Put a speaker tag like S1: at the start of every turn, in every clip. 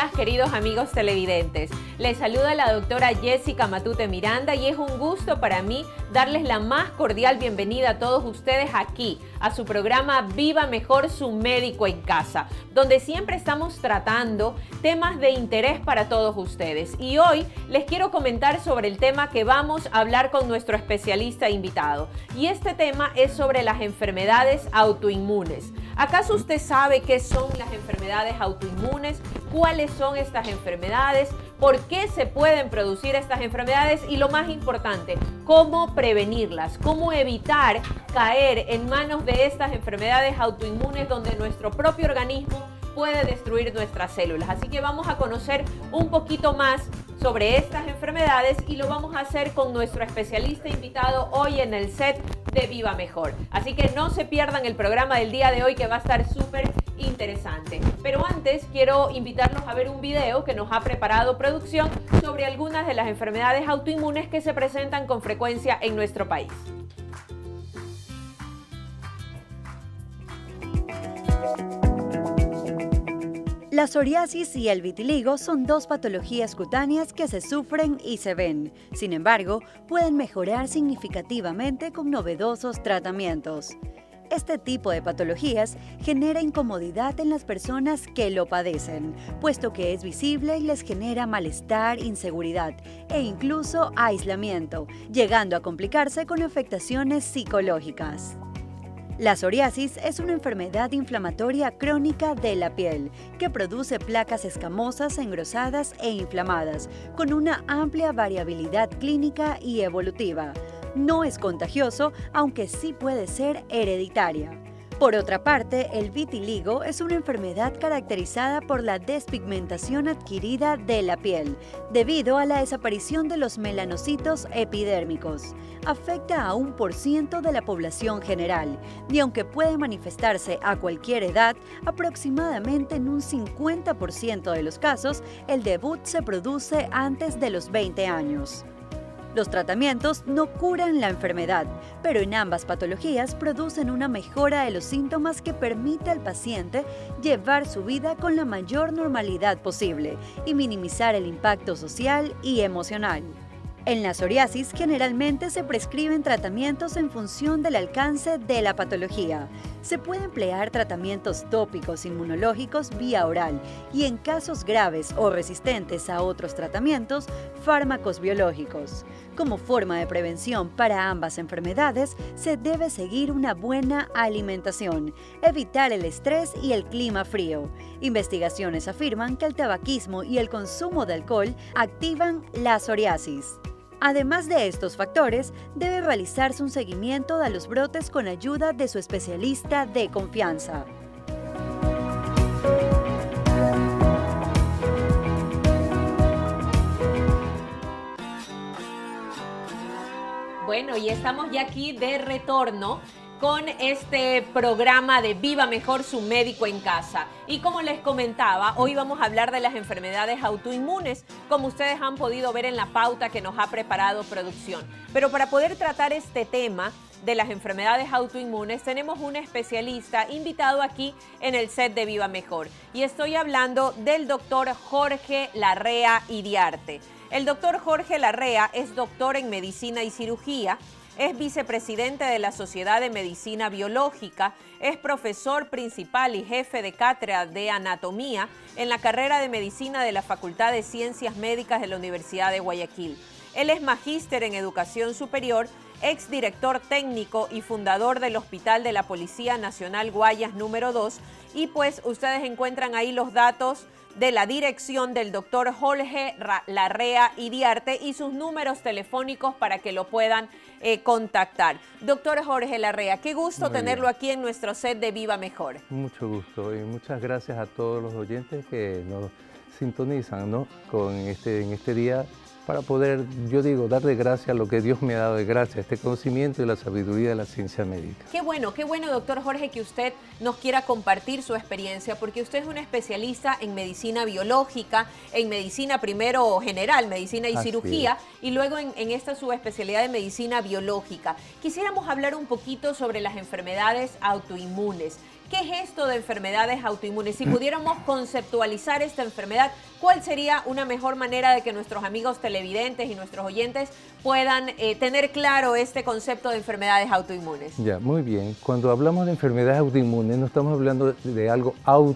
S1: días, queridos amigos televidentes. Les saluda la doctora Jessica Matute Miranda y es un gusto para mí darles la más cordial bienvenida a todos ustedes aquí, a su programa Viva Mejor, su médico en casa, donde siempre estamos tratando temas de interés para todos ustedes. Y hoy les quiero comentar sobre el tema que vamos a hablar con nuestro especialista invitado. Y este tema es sobre las enfermedades autoinmunes. ¿Acaso usted sabe qué son las enfermedades autoinmunes? ¿Cuáles son estas enfermedades? ¿Por qué se pueden producir estas enfermedades? Y lo más importante, ¿cómo prevenirlas? ¿Cómo evitar caer en manos de estas enfermedades autoinmunes donde nuestro propio organismo puede destruir nuestras células? Así que vamos a conocer un poquito más sobre estas enfermedades y lo vamos a hacer con nuestro especialista invitado hoy en el set de Viva Mejor. Así que no se pierdan el programa del día de hoy, que va a estar súper interesante. Pero antes quiero invitarlos a ver un video que nos ha preparado producción sobre algunas de las enfermedades autoinmunes que se presentan con frecuencia en nuestro país.
S2: La psoriasis y el vitiligo son dos patologías cutáneas que se sufren y se ven. Sin embargo, pueden mejorar significativamente con novedosos tratamientos. Este tipo de patologías genera incomodidad en las personas que lo padecen, puesto que es visible y les genera malestar, inseguridad e incluso aislamiento, llegando a complicarse con afectaciones psicológicas. La psoriasis es una enfermedad inflamatoria crónica de la piel que produce placas escamosas, engrosadas e inflamadas, con una amplia variabilidad clínica y evolutiva. No es contagioso, aunque sí puede ser hereditaria. Por otra parte, el vitiligo es una enfermedad caracterizada por la despigmentación adquirida de la piel, debido a la desaparición de los melanocitos epidérmicos. Afecta a 1% de la población general, y aunque puede manifestarse a cualquier edad, aproximadamente en un 50% de los casos, el debut se produce antes de los 20 años. Los tratamientos no curan la enfermedad, pero en ambas patologías producen una mejora de los síntomas que permite al paciente llevar su vida con la mayor normalidad posible y minimizar el impacto social y emocional. En la psoriasis generalmente se prescriben tratamientos en función del alcance de la patología. Se puede emplear tratamientos tópicos inmunológicos vía oral y en casos graves o resistentes a otros tratamientos, fármacos biológicos. Como forma de prevención para ambas enfermedades, se debe seguir una buena alimentación, evitar el estrés y el clima frío. Investigaciones afirman que el tabaquismo y el consumo de alcohol activan la psoriasis. Además de estos factores, debe realizarse un seguimiento de los brotes con ayuda de su especialista de confianza.
S1: Bueno, y estamos ya aquí de retorno con este programa de Viva Mejor, su médico en casa. Y como les comentaba, hoy vamos a hablar de las enfermedades autoinmunes, como ustedes han podido ver en la pauta que nos ha preparado producción. Pero para poder tratar este tema de las enfermedades autoinmunes, tenemos un especialista invitado aquí en el set de Viva Mejor. Y estoy hablando del doctor Jorge Larrea Iriarte. El doctor Jorge Larrea es doctor en medicina y cirugía, es vicepresidente de la Sociedad de Medicina Biológica, es profesor principal y jefe de cátedra de anatomía en la carrera de medicina de la Facultad de Ciencias Médicas de la Universidad de Guayaquil. Él es magíster en educación superior, exdirector técnico y fundador del Hospital de la Policía Nacional Guayas número 2. Y pues ustedes encuentran ahí los datos de la dirección del doctor Jorge Larrea Iriarte y sus números telefónicos para que lo puedan contactar. Doctor Jorge Larrea, qué gusto tenerlo aquí en nuestro set de Viva Mejor.
S3: Mucho gusto y muchas gracias a todos los oyentes que nos sintonizan, ¿no?, en este día, para poder, yo digo, darle gracias a lo que Dios me ha dado de gracia, este conocimiento y la sabiduría de la ciencia médica. Qué bueno,
S1: doctor Jorge, que usted nos quiera compartir su experiencia, porque usted es un especialista en medicina biológica, en medicina primero general, medicina y cirugía, y luego en esta subespecialidad de medicina biológica. Quisiéramos hablar un poquito sobre las enfermedades autoinmunes. ¿Qué es esto de enfermedades autoinmunes? Si pudiéramos conceptualizar esta enfermedad, ¿cuál sería una mejor manera de que nuestros amigos televidentes y nuestros oyentes puedan tener claro este concepto de enfermedades autoinmunes?
S3: Ya, muy bien. Cuando hablamos de enfermedades autoinmunes, no estamos hablando de algo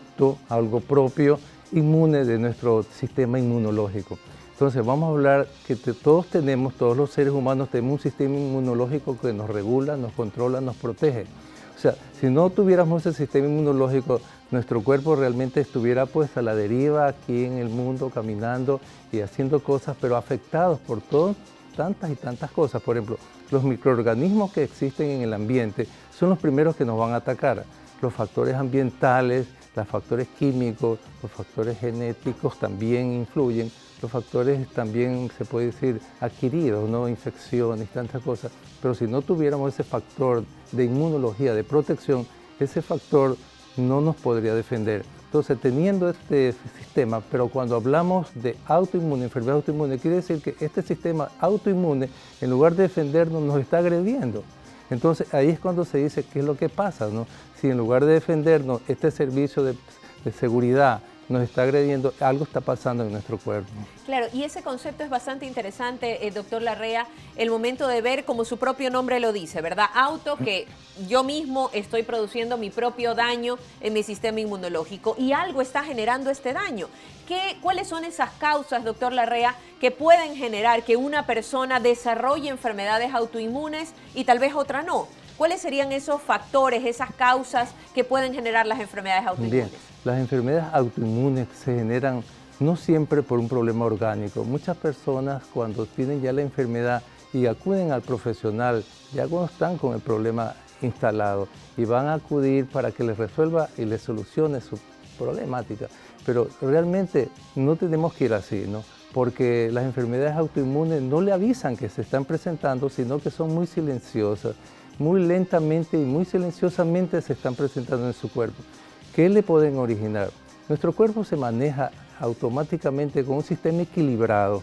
S3: algo propio, inmune de nuestro sistema inmunológico. Entonces vamos a hablar que todos los seres humanos tenemos un sistema inmunológico que nos regula, nos controla, nos protege. O sea, si no tuviéramos ese sistema inmunológico, nuestro cuerpo realmente estuviera pues a la deriva aquí en el mundo, caminando y haciendo cosas, pero afectados por tantas y tantas cosas. Por ejemplo, los microorganismos que existen en el ambiente son los primeros que nos van a atacar. Los factores ambientales, los factores químicos, los factores genéticos también influyen. Los factores también, se puede decir, adquiridos, ¿no? Infecciones, tantas cosas. Pero si no tuviéramos ese factor de inmunología, de protección, ese factor no nos podría defender. Entonces, teniendo este sistema, pero cuando hablamos de autoinmune, enfermedad autoinmune, quiere decir que este sistema autoinmune, en lugar de defendernos, nos está agrediendo. Entonces, ahí es cuando se dice qué es lo que pasa, ¿no? Si en lugar de defendernos, este servicio de seguridad nos está agrediendo, algo está pasando en nuestro cuerpo.
S1: Claro, y ese concepto es bastante interesante, doctor Larrea, el momento de ver, como su propio nombre lo dice, ¿verdad? Que yo mismo estoy produciendo mi propio daño en mi sistema inmunológico y algo está generando este daño. ¿Cuáles son esas causas, doctor Larrea, que pueden generar que una persona desarrolle enfermedades autoinmunes y tal vez otra no? ¿Cuáles serían esos factores, esas causas que pueden generar las enfermedades autoinmunes?
S3: Bien, las enfermedades autoinmunes se generan no siempre por un problema orgánico. Muchas personas cuando tienen ya la enfermedad y acuden al profesional, ya cuando están con el problema instalado y van a acudir para que les resuelva y les solucione su problemática. Pero realmente no tenemos que ir así, ¿no? Porque las enfermedades autoinmunes no le avisan que se están presentando, sino que son muy silenciosas. Muy lentamente y muy silenciosamente se están presentando en su cuerpo. ¿Qué le pueden originar? Nuestro cuerpo se maneja automáticamente con un sistema equilibrado,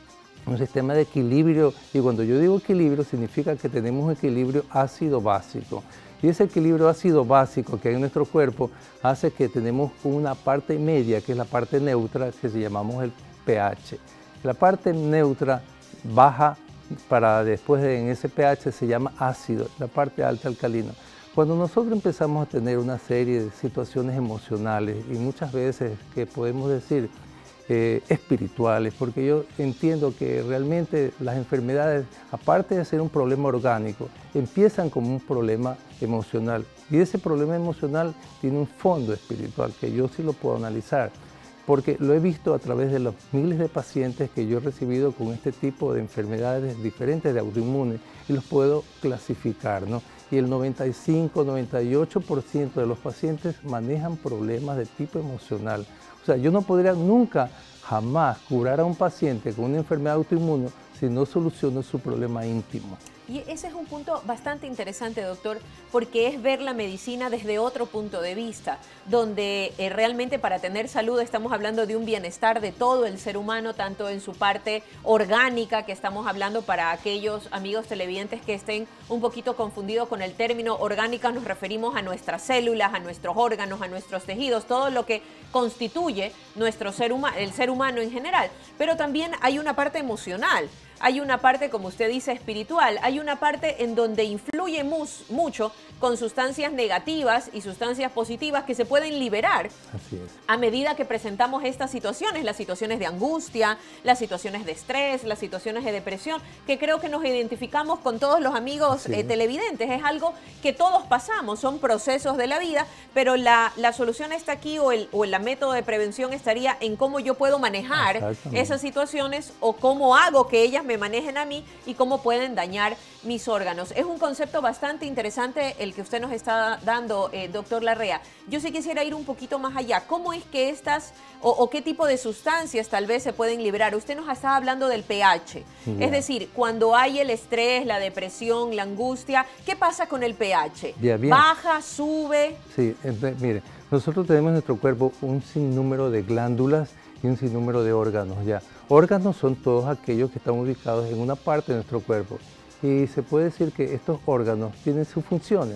S3: un sistema de equilibrio, y cuando yo digo equilibrio significa que tenemos un equilibrio ácido-básico. Y ese equilibrio ácido-básico que hay en nuestro cuerpo hace que tenemos una parte media, que es la parte neutra, que se llamamos el pH. La parte neutra baja para después en ese pH se llama ácido, la parte alta alcalino. Cuando nosotros empezamos a tener una serie de situaciones emocionales y muchas veces que podemos decir espirituales, porque yo entiendo que realmente las enfermedades, aparte de ser un problema orgánico, empiezan como un problema emocional y ese problema emocional tiene un fondo espiritual que yo sí lo puedo analizar. Porque lo he visto a través de los miles de pacientes que yo he recibido con este tipo de enfermedades diferentes de autoinmunes y los puedo clasificar, ¿no? Y el 95-98% de los pacientes manejan problemas de tipo emocional. O sea, yo no podría nunca, jamás curar a un paciente con una enfermedad autoinmune si no soluciono su problema íntimo.
S1: Y ese es un punto bastante interesante, doctor, porque es ver la medicina desde otro punto de vista, donde realmente para tener salud estamos hablando de un bienestar de todo el ser humano, tanto en su parte orgánica, que estamos hablando para aquellos amigos televidentes que estén un poquito confundidos con el término orgánica, nos referimos a nuestras células, a nuestros órganos, a nuestros tejidos, todo lo que constituye nuestro el ser humano en general. Pero también hay una parte emocional. Hay una parte, como usted dice, espiritual, hay una parte en donde influye mucho con sustancias negativas y sustancias positivas que se pueden liberar.
S3: Así es.
S1: A medida que presentamos estas situaciones, las situaciones de angustia, las situaciones de estrés, las situaciones de depresión, que creo que nos identificamos con todos los amigos televidentes. Es algo que todos pasamos, son procesos de la vida, pero la solución está aquí o el método de prevención estaría en cómo yo puedo manejar esas situaciones o cómo hago que ellas me manejen a mí y cómo pueden dañar mis órganos. Es un concepto bastante interesante el que usted nos está dando, doctor Larrea. Yo sí quisiera ir un poquito más allá. ¿Cómo es que estas o qué tipo de sustancias tal vez se pueden liberar? Usted nos estaba hablando del pH. Es decir, cuando hay el estrés, la depresión, la angustia, ¿qué pasa con el pH? ¿Baja, sube?
S3: Sí, mire, nosotros tenemos en nuestro cuerpo un sinnúmero de glándulas y un sinnúmero de órganos. Órganos son todos aquellos que están ubicados en una parte de nuestro cuerpo y se puede decir que estos órganos tienen sus funciones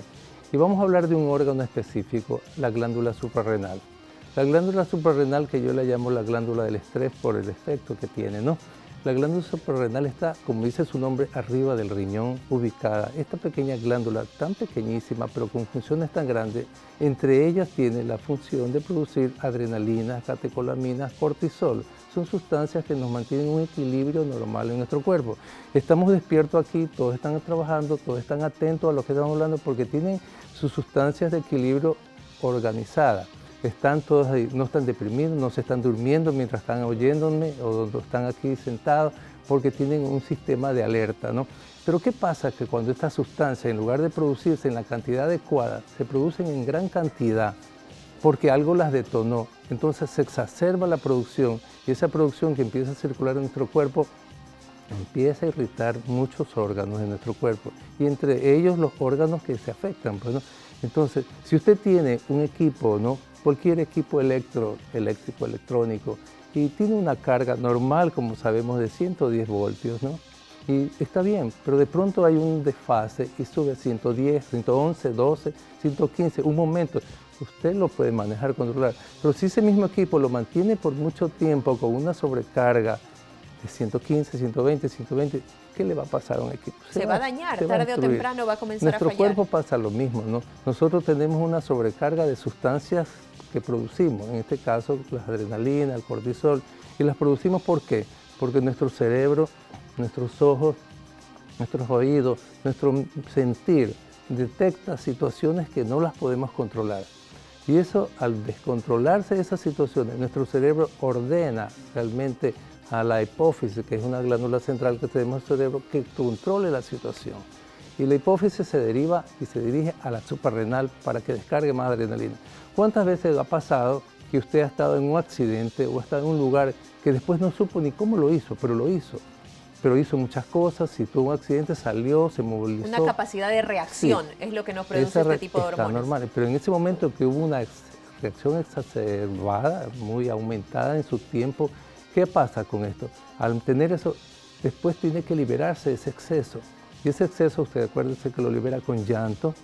S3: Y vamos a hablar de un órgano específico, la glándula suprarrenal. La glándula suprarrenal, que yo la llamo la glándula del estrés por el efecto que tiene, ¿no? La glándula suprarrenal está, como dice su nombre, arriba del riñón, ubicada. Esta pequeña glándula, tan pequeñísima, pero con funciones tan grandes, entre ellas tiene la función de producir adrenalina, catecolaminas, cortisol. Son sustancias que nos mantienen un equilibrio normal en nuestro cuerpo. Estamos despiertos aquí, todos están trabajando, todos están atentos a lo que estamos hablando porque tienen sus sustancias de equilibrio organizadas. Están todos ahí, no están deprimidos, no se están durmiendo mientras están oyéndome o están aquí sentados porque tienen un sistema de alerta, ¿no? Pero ¿qué pasa? Que cuando estas sustancias, en lugar de producirse en la cantidad adecuada, se producen en gran cantidad porque algo las detonó. Entonces se exacerba la producción y esa producción que empieza a circular en nuestro cuerpo empieza a irritar muchos órganos de nuestro cuerpo y entre ellos los órganos que se afectan, pues, ¿no? Entonces, si usted tiene un equipo, ¿no? Cualquier equipo eléctrico, electrónico, y tiene una carga normal, como sabemos, de 110 voltios, ¿no? Y está bien, pero de pronto hay un desfase y sube a 110, 111, 12, 115, un momento. Usted lo puede manejar, controlar, pero si ese mismo equipo lo mantiene por mucho tiempo con una sobrecarga de 115, 120, 120, ¿qué le va a pasar a un equipo?
S1: Se va a dañar, tarde o temprano va a comenzar a fallar.
S3: Nuestro cuerpo pasa lo mismo, ¿no? Nosotros tenemos una sobrecarga de sustancias que producimos, en este caso la adrenalina, el cortisol, y las producimos ¿por qué? Porque nuestro cerebro, nuestros ojos, nuestros oídos, nuestro sentir detecta situaciones que no las podemos controlar. Y eso, al descontrolarse esas situaciones, nuestro cerebro ordena realmente a la hipófisis, que es una glándula central que tenemos en el cerebro, que controle la situación. Y la hipófisis se deriva y se dirige a la suprarrenal para que descargue más adrenalina. ¿Cuántas veces ha pasado que usted ha estado en un accidente o ha estado en un lugar que después no supo ni cómo lo hizo, pero lo hizo? Pero hizo muchas cosas, si tuvo un accidente, salió, se movilizó.
S1: Una capacidad de reacción, sí, es lo que nos produce este tipo de hormonas.
S3: Normal, pero en ese momento que hubo una reacción exacerbada, muy aumentada en su tiempo, ¿qué pasa con esto? Al tener eso, después tiene que liberarse de ese exceso. Y ese exceso, usted acuérdese que lo libera con llanto,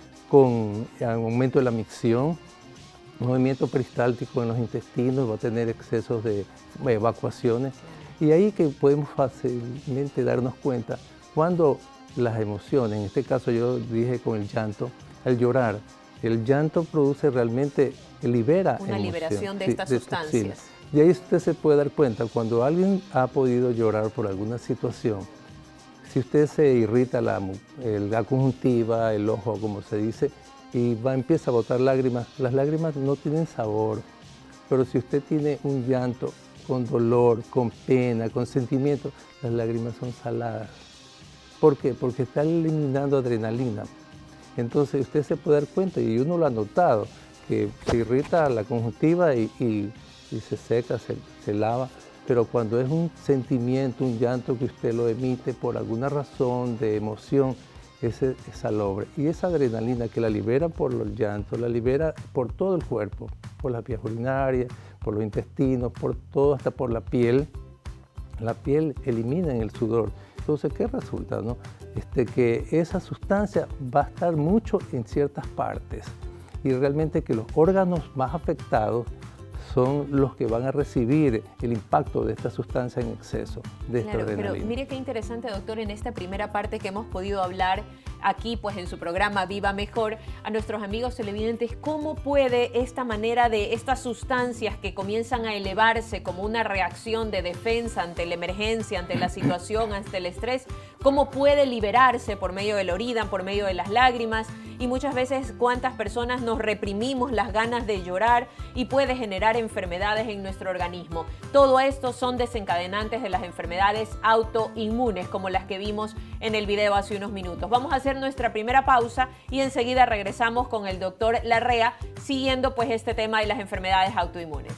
S3: con aumento de la micción, movimiento peristáltico en los intestinos, va a tener excesos de evacuaciones. Y ahí que podemos fácilmente darnos cuenta cuando las emociones, en este caso yo dije con el llanto, el llorar, el llanto produce realmente, libera
S1: una liberación de estas sustancias.
S3: Y ahí usted se puede dar cuenta cuando alguien ha podido llorar por alguna situación. Si usted se irrita la conjuntiva, el ojo, como se dice, y empieza a botar lágrimas, las lágrimas no tienen sabor. Pero si usted tiene un llanto con dolor, con pena, con sentimiento, las lágrimas son saladas. ¿Por qué? Porque está eliminando adrenalina. Entonces usted se puede dar cuenta, y uno lo ha notado, que se irrita la conjuntiva y se seca, se lava, pero cuando es un sentimiento, un llanto que usted lo emite por alguna razón de emoción, es salobre. Y esa adrenalina que la libera por los llantos, la libera por todo el cuerpo, por las vías urinarias, por los intestinos, por todo, hasta por la piel. La piel elimina en el sudor. Entonces, ¿qué resulta, no? Que esa sustancia va a estar mucho en ciertas partes y realmente que los órganos más afectados son los que van a recibir el impacto de esta sustancia en exceso, de esta adrenalina.
S1: Pero mire qué interesante, doctor, en esta primera parte que hemos podido hablar aquí, pues en su programa Viva Mejor, a nuestros amigos televidentes, cómo puede esta manera de estas sustancias que comienzan a elevarse como una reacción de defensa ante la emergencia, ante la situación, ante el estrés, cómo puede liberarse por medio del orina, por medio de las lágrimas, y muchas veces cuántas personas nos reprimimos las ganas de llorar y puede generar enfermedades en nuestro organismo. Todo esto son desencadenantes de las enfermedades autoinmunes, como las que vimos en el video hace unos minutos. Vamos a hacer nuestra primera pausa y enseguida regresamos con el doctor Larrea, siguiendo pues este tema de las enfermedades autoinmunes.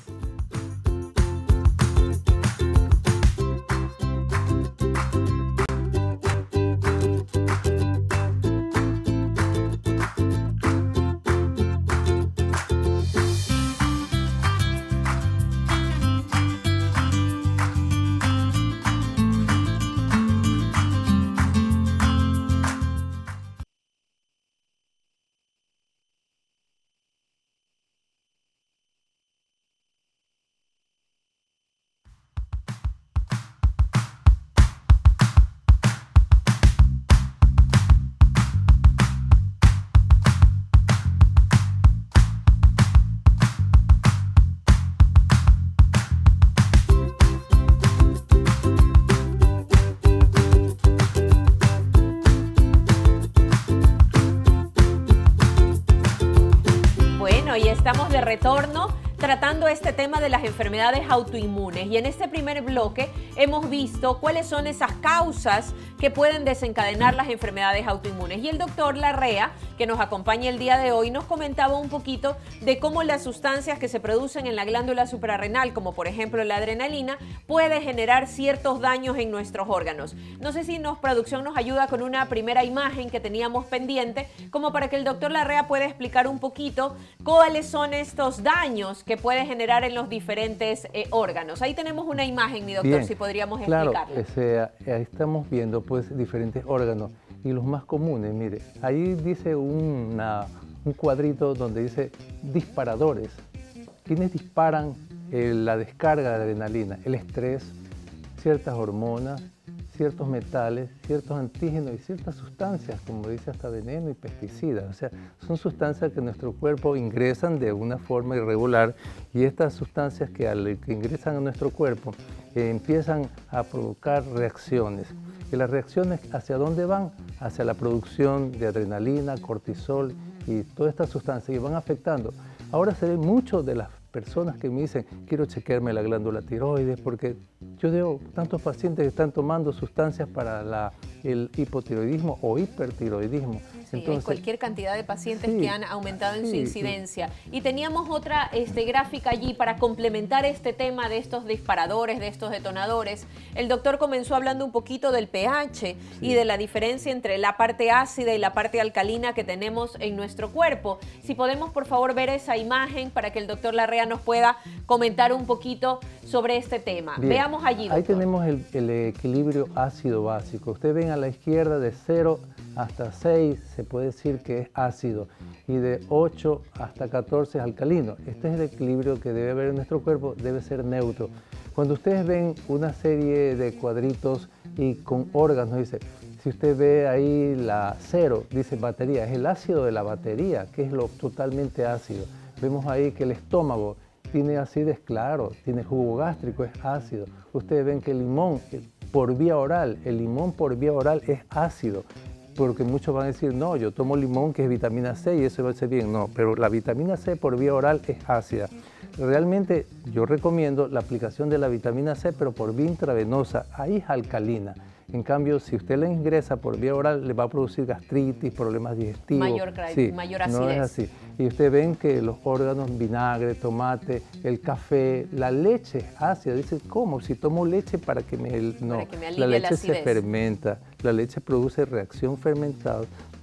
S1: retorno tratando este tema de las enfermedades autoinmunes. Y en este primer bloque hemos visto cuáles son esas causas que pueden desencadenar las enfermedades autoinmunes. Y el doctor Larrea, que nos acompaña el día de hoy, nos comentaba un poquito de cómo las sustancias que se producen en la glándula suprarrenal, como por ejemplo la adrenalina, puede generar ciertos daños en nuestros órganos. No sé si producción nos ayuda con una primera imagen que teníamos pendiente, como para que el doctor Larrea pueda explicar un poquito cuáles son estos daños que puede generar en los diferentes órganos. Ahí tenemos una imagen, mi doctor, si podríamos explicarla.
S3: Claro, ahí estamos viendo pues diferentes órganos y los más comunes. Mire, ahí dice un cuadrito donde dice disparadores. ¿Quiénes disparan la descarga de adrenalina? El estrés, ciertas hormonas, ciertos metales, ciertos antígenos y ciertas sustancias, como dice hasta veneno y pesticidas. O sea, son sustancias que nuestro cuerpo ingresan de una forma irregular y estas sustancias que ingresan a nuestro cuerpo empiezan a provocar reacciones. Y las reacciones, ¿hacia dónde van? Hacia la producción de adrenalina, cortisol y todas estas sustancias que van afectando. Ahora se ve mucho de las personas que me dicen, quiero chequearme la glándula tiroides, porque yo veo tantos pacientes que están tomando sustancias para el hipotiroidismo o hipertiroidismo.
S1: Sí,
S3: entonces,
S1: hay cualquier cantidad de pacientes que han aumentado en su incidencia. Y teníamos otra gráfica allí para complementar este tema de estos disparadores, de estos detonadores. El doctor comenzó hablando un poquito del pH y de la diferencia entre la parte ácida y la parte alcalina que tenemos en nuestro cuerpo. Si podemos, por favor, ver esa imagen para que el doctor Larrea nos pueda comentar un poquito sobre este tema.
S3: Bien.
S1: Veamos allí, doctor.
S3: Ahí tenemos el equilibrio ácido-básico. Ustedes ven a la izquierda de 0 hasta 6 se puede decir que es ácido y de 8 hasta 14 es alcalino. Este es el equilibrio que debe haber en nuestro cuerpo, debe ser neutro. Cuando ustedes ven una serie de cuadritos y con órganos, dice, si usted ve ahí la 0, dice batería, es el ácido de la batería, que es lo totalmente ácido. Vemos ahí que el estómago tiene acidez, claro, tiene jugo gástrico, es ácido. Ustedes ven que el limón por vía oral, el limón por vía oral es ácido, porque muchos van a decir, no, yo tomo limón que es vitamina C y eso va a ser bien. No, pero la vitamina C por vía oral es ácida. Realmente yo recomiendo la aplicación de la vitamina C, pero por vía intravenosa, ahí es alcalina. En cambio, si usted la ingresa por vía oral, le va a producir gastritis, problemas digestivos.
S1: Mayor acidez.
S3: No es así. Y ustedes ven que los órganos, vinagre, tomate, el café, la leche ácida. Dice, ¿cómo? Si tomo leche para que me... No, la leche se fermenta. La leche produce reacción fermentada.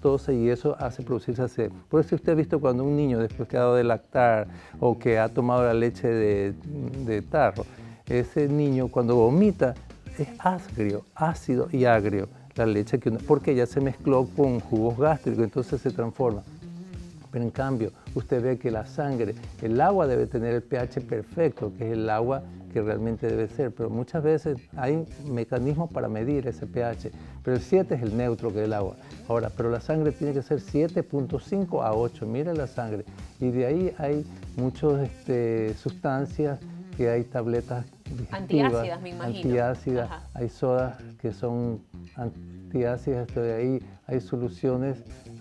S3: Y eso hace producirse acidez. Por eso usted ha visto cuando un niño después que ha dado de lactar o que ha tomado la leche de tarro, ese niño cuando vomita es agrio, ácido y agrio la leche, porque ya se mezcló con jugos gástricos, entonces se transforma. Pero en cambio, usted ve que la sangre, el agua debe tener el pH perfecto, que es el agua que realmente debe ser, pero muchas veces hay mecanismos para medir ese pH, pero el 7 es el neutro que es el agua. Ahora, pero la sangre tiene que ser 7.5 a 8, mire la sangre, y de ahí hay muchas sustancias, que hay tabletas
S1: antiácidas, me imagino.
S3: Antiácidas, hay sodas que son antiácidas, de ahí hay soluciones,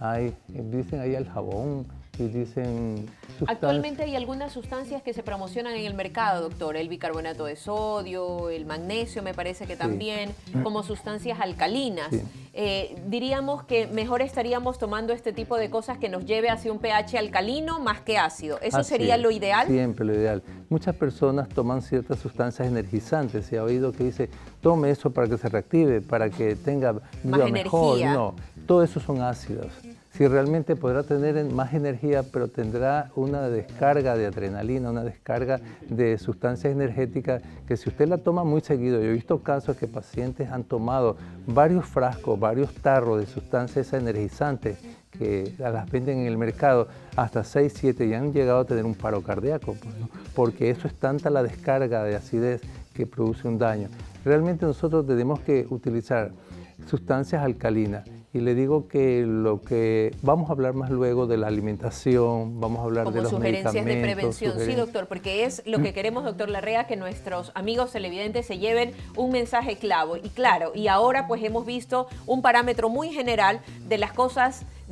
S3: dicen ahí el jabón y dicen sustancias.
S1: Actualmente hay algunas sustancias que se promocionan en el mercado, doctor, el bicarbonato de sodio, el magnesio me parece que también, como sustancias alcalinas.
S3: Sí.
S1: Diríamos que mejor estaríamos tomando este tipo de cosas que nos lleve hacia un pH alcalino más que ácido. ¿Eso sería lo ideal?
S3: Siempre lo ideal. Muchas personas toman ciertas sustancias energizantes. Se ha oído que dice, tome eso para que se reactive, para que tenga
S1: más
S3: mejor.
S1: Energía.
S3: No, todo eso son ácidos. Si realmente podrá tener más energía, pero tendrá una descarga de adrenalina, una descarga de sustancias energéticas que si usted la toma muy seguido, yo he visto casos que pacientes han tomado varios frascos, varios tarros de sustancias energizantes que las venden en el mercado hasta 6, 7 y han llegado a tener un paro cardíaco, pues, ¿no? Porque eso es tanta la descarga de acidez que produce un daño. Realmente nosotros tenemos que utilizar sustancias alcalinas. Y le digo que vamos a hablar más luego de la alimentación, vamos a hablar de los
S1: sugerencias de prevención.
S3: Sí,
S1: doctor, porque es lo que queremos, doctor Larrea, que nuestros amigos televidentes se lleven un mensaje clave. Y claro, y ahora pues hemos visto un parámetro muy general de las cosas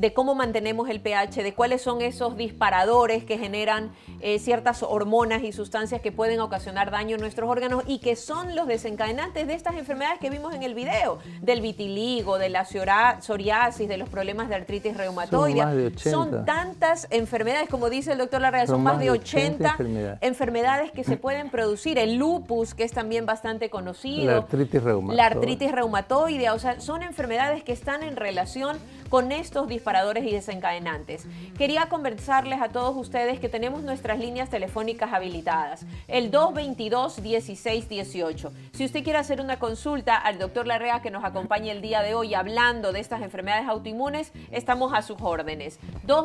S1: de cómo mantenemos el pH, de cuáles son esos disparadores que generan ciertas hormonas y sustancias que pueden ocasionar daño en nuestros órganos y que son los desencadenantes de estas enfermedades que vimos en el video, del vitiligo, de la psoriasis, de los problemas de artritis reumatoide.
S3: Son más de 80.
S1: Son tantas enfermedades, como dice el doctor Larrea, son más de 80 enfermedades que se pueden producir. El lupus, que es también bastante conocido.
S3: La artritis reumatoide.
S1: La artritis reumatoide, o sea, son enfermedades que están en relación con estos disparadores y desencadenantes. Quería conversarles a todos ustedes que tenemos nuestras líneas telefónicas habilitadas, el 222-1618. Si usted quiere hacer una consulta al doctor Larrea, que nos acompañe el día de hoy hablando de estas enfermedades autoinmunes, estamos a sus órdenes.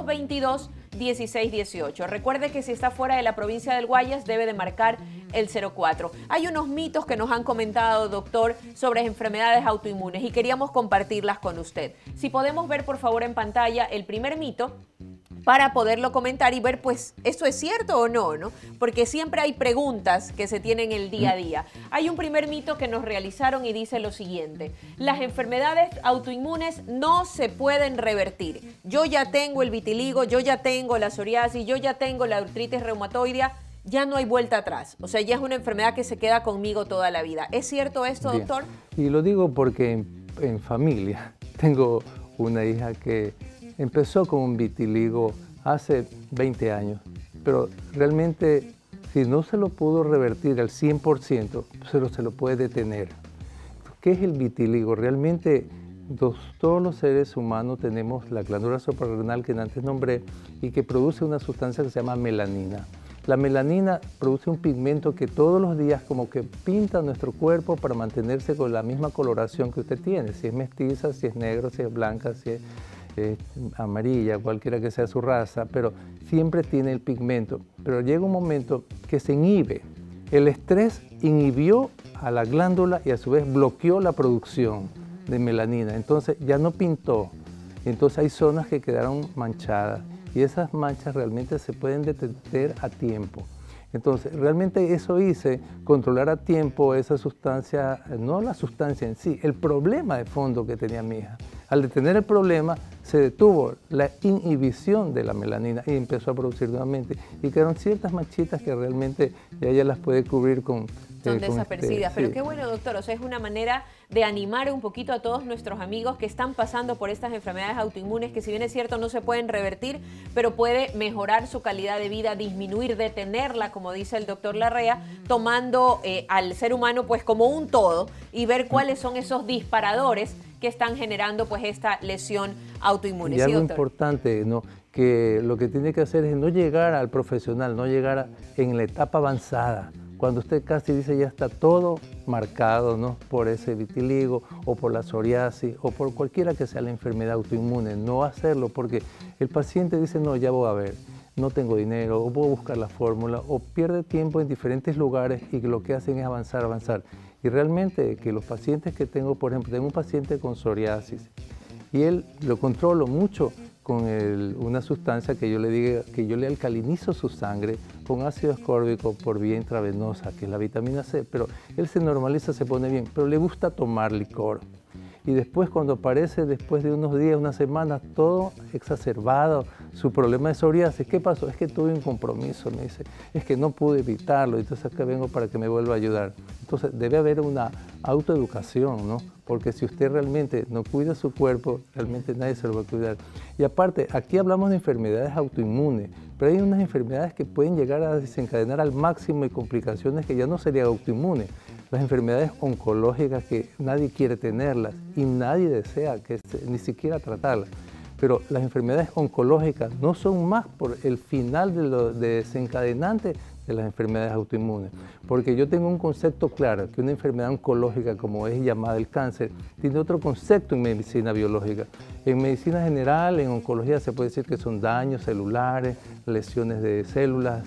S1: 222-1618. Recuerde que si está fuera de la provincia del Guayas debe de marcar el 04. Hay unos mitos que nos han comentado, doctor, sobre enfermedades autoinmunes y queríamos compartirlas con usted. Si podemos ver por favor en pantalla el primer mito para poderlo comentar y ver, pues, ¿esto es cierto o no, no? Porque siempre hay preguntas que se tienen el día a día. Hay un primer mito que nos realizaron y dice lo siguiente: las enfermedades autoinmunes no se pueden revertir. Yo ya tengo el vitiligo, yo ya tengo la psoriasis, yo ya tengo la artritis reumatoidea, ya no hay vuelta atrás. O sea, ya es una enfermedad que se queda conmigo toda la vida. ¿Es cierto esto, doctor?
S3: Y lo digo porque en familia tengo una hija que empezó con un vitiligo hace 20 años, pero realmente si no se lo pudo revertir al 100%, se lo puede detener. ¿Qué es el vitiligo? Realmente todos los seres humanos tenemos la glándula suprarrenal que antes nombré y que produce una sustancia que se llama melanina. La melanina produce un pigmento que todos los días como que pinta nuestro cuerpo para mantenerse con la misma coloración que usted tiene, si es mestiza, si es negro, si es blanca, si es amarilla, cualquiera que sea su raza, pero siempre tiene el pigmento. Pero llega un momento que se inhibe. El estrés inhibió a la glándula y a su vez bloqueó la producción de melanina. Entonces ya no pintó. Entonces hay zonas que quedaron manchadas y esas manchas realmente se pueden detener a tiempo. Entonces, realmente eso hice, controlar a tiempo esa sustancia, no la sustancia en sí, el problema de fondo que tenía mi hija. Al detener el problema, se detuvo la inhibición de la melanina y empezó a producir nuevamente. Y quedaron ciertas manchitas que realmente ya ella las puede cubrir con...
S1: Son desapercibidas, pero
S3: sí.
S1: Qué bueno, doctor, o sea, es una manera de animar un poquito a todos nuestros amigos que están pasando por estas enfermedades autoinmunes que, si bien es cierto, no se pueden revertir, pero puede mejorar su calidad de vida, disminuir, detenerla, como dice el doctor Larrea, tomando al ser humano pues como un todo y ver cuáles son esos disparadores que están generando pues esta lesión autoinmune.
S3: Y algo importante, ¿no?, que lo que tiene que hacer es no llegar al profesional, no llegar en la etapa avanzada, cuando usted casi dice ya está todo marcado, ¿no?, por ese vitiligo o por la psoriasis o por cualquiera que sea la enfermedad autoinmune. No hacerlo porque el paciente dice, no, ya voy a ver, no tengo dinero, o voy a buscar la fórmula, o pierde tiempo en diferentes lugares y lo que hacen es avanzar. Y realmente que los pacientes que tengo, por ejemplo, tengo un paciente con psoriasis y él lo controlo mucho con una sustancia que yo le alcalinizo su sangre con ácido ascórbico por vía intravenosa, que es la vitamina C, pero él se normaliza, se pone bien, pero le gusta tomar licor. Y después, cuando aparece, después de unos días, unas semanas, todo exacerbado, su problema de psoriasis, ¿qué pasó? Es que tuve un compromiso, me dice, es que no pude evitarlo, entonces acá vengo para que me vuelva a ayudar. Entonces debe haber una autoeducación, ¿no? Porque si usted realmente no cuida su cuerpo, realmente nadie se lo va a cuidar. Y aparte, aquí hablamos de enfermedades autoinmunes, pero hay unas enfermedades que pueden llegar a desencadenar al máximo y complicaciones que ya no serían autoinmunes. Las enfermedades oncológicas que nadie quiere tenerlas y nadie desea ni siquiera tratarlas. Pero las enfermedades oncológicas no son más por el final de lo desencadenante de las enfermedades autoinmunes. Porque yo tengo un concepto claro, que una enfermedad oncológica, como es llamada el cáncer, tiene otro concepto en medicina biológica. En medicina general, en oncología, se puede decir que son daños celulares, lesiones de células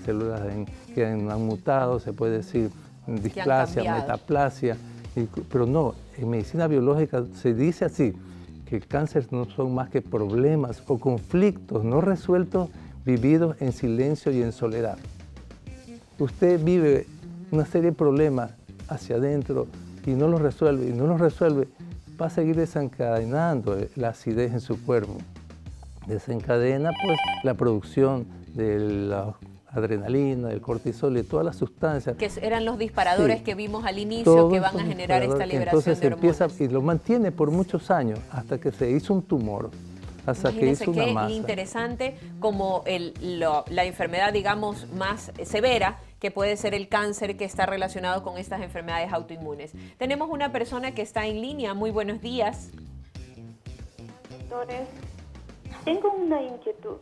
S3: que han mutado, se puede decir displasia, metaplasia, pero no, en medicina biológica se dice así, que el cáncer no son más que problemas o conflictos no resueltos vividos en silencio y en soledad. Usted vive una serie de problemas hacia adentro y no los resuelve, va a seguir desencadenando la acidez en su cuerpo. desencadena pues la producción de la adrenalina, del cortisol y todas las sustancias.
S1: Que eran los disparadores que vimos al inicio que van a generar esta liberación de hormonas.
S3: Entonces empieza y lo mantiene por muchos años hasta que se hizo un tumor, hasta que hizo una masa.
S1: Qué interesante como la enfermedad, digamos, más severa, que puede ser el cáncer, que está relacionado con estas enfermedades autoinmunes. Tenemos una persona que está en línea. Muy buenos días.
S4: Doctores, tengo una inquietud.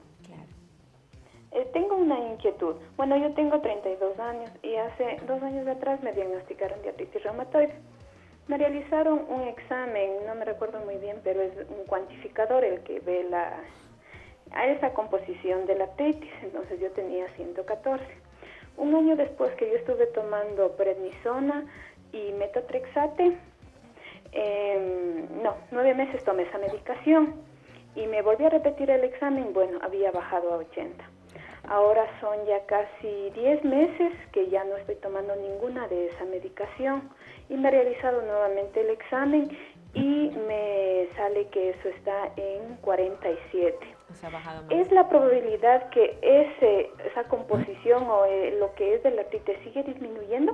S4: Bueno, yo tengo 32 años y hace 2 años atrás me diagnosticaron de artritis reumatoide. Me realizaron un examen, no me recuerdo muy bien, pero es un cuantificador el que ve a esa composición de la artritis. Entonces yo tenía 114. Un año después que yo estuve tomando prednisona y metotrexate, 9 meses tomé esa medicación y me volví a repetir el examen. Bueno, había bajado a 80. Ahora son ya casi 10 meses que ya no estoy tomando ninguna de esa medicación y me he realizado nuevamente el examen y me sale que eso está en 47.
S1: O sea, bajado más.
S4: ¿Es la probabilidad que esa composición o lo que es de la artritis sigue disminuyendo?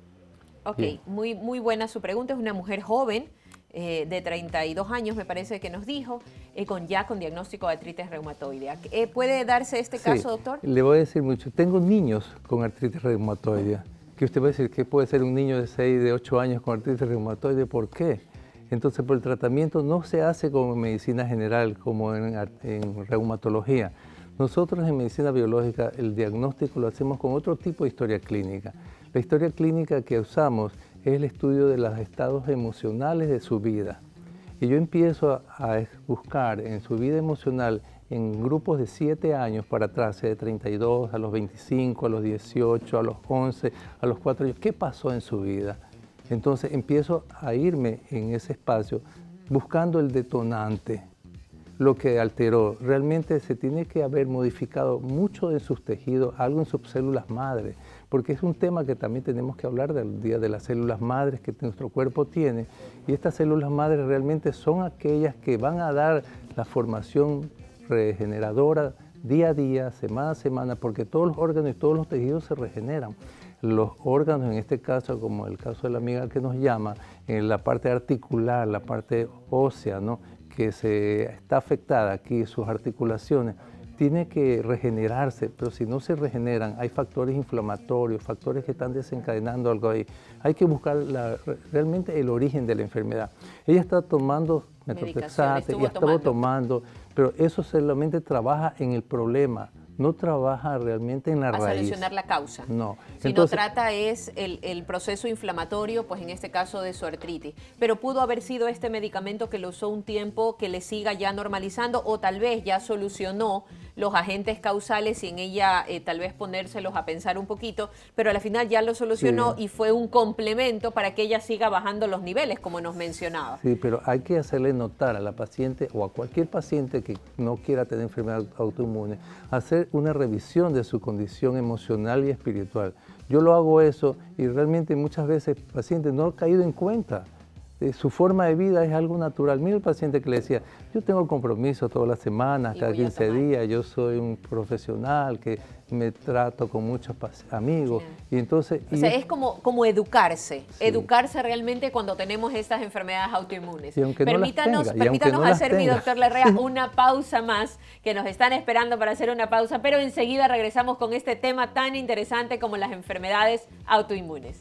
S1: Ok, muy buena su pregunta. Es una mujer joven, de 32 años, me parece que nos dijo, con diagnóstico de artritis reumatoide. ¿Puede darse este caso, doctor?
S3: Le voy a decir mucho. Tengo niños con artritis reumatoide. Que usted va a decir que puede ser un niño de 6, de 8 años con artritis reumatoide. ¿Por qué? Entonces, por el tratamiento no se hace como en medicina general, como en reumatología. Nosotros en medicina biológica el diagnóstico lo hacemos con otro tipo de historia clínica. La historia clínica que usamos es el estudio de los estados emocionales de su vida. Y yo empiezo a buscar en su vida emocional en grupos de 7 años para atrás, de 32, a los 25, a los 18, a los 11, a los 4 años. ¿Qué pasó en su vida? Entonces empiezo a irme en ese espacio buscando el detonante, lo que alteró. Realmente se tiene que haber modificado mucho en sus tejidos, algo en sus células madre, porque es un tema que también tenemos que hablar del día de las células madres que nuestro cuerpo tiene. Y estas células madres realmente son aquellas que van a dar la formación regeneradora día a día, semana a semana, porque todos los órganos y todos los tejidos se regeneran. Los órganos, en este caso, como el caso de la amiga que nos llama, en la parte articular, la parte ósea, ¿no?, que se está afectada aquí, sus articulaciones, tiene que regenerarse, pero si no se regeneran, hay factores inflamatorios, factores que están desencadenando algo ahí. Hay que buscar realmente el origen de la enfermedad. Ella está tomando metotrexate, ya estaba tomando, pero eso solamente trabaja en el problema, no trabaja realmente en la raíz.
S1: A solucionar la causa.
S3: No.
S1: Si no trata es el proceso inflamatorio, pues en este caso de su artritis. Pero pudo haber sido este medicamento que lo usó un tiempo que le siga ya normalizando, o tal vez ya solucionó los agentes causales sin ella tal vez ponérselos a pensar un poquito, pero al final ya lo solucionó y fue un complemento para que ella siga bajando los niveles, como nos mencionaba.
S3: Sí, pero hay que hacerle notar a la paciente o a cualquier paciente que no quiera tener enfermedad autoinmune, hacer una revisión de su condición emocional y espiritual. Yo lo hago eso y realmente muchas veces el paciente no ha caído en cuenta. Su forma de vida es algo natural. Mira el paciente que le decía, yo tengo compromiso todas las semanas, cada 15 días, yo soy un profesional que me trato con muchos amigos. Sí. Y entonces,
S1: o sea, es como educarse, educarse realmente cuando tenemos estas enfermedades autoinmunes.
S3: Y aunque
S1: permítanos hacer, mi doctor Larrea, una pausa más, que nos están esperando para hacer una pausa, pero enseguida regresamos con este tema tan interesante como las enfermedades autoinmunes.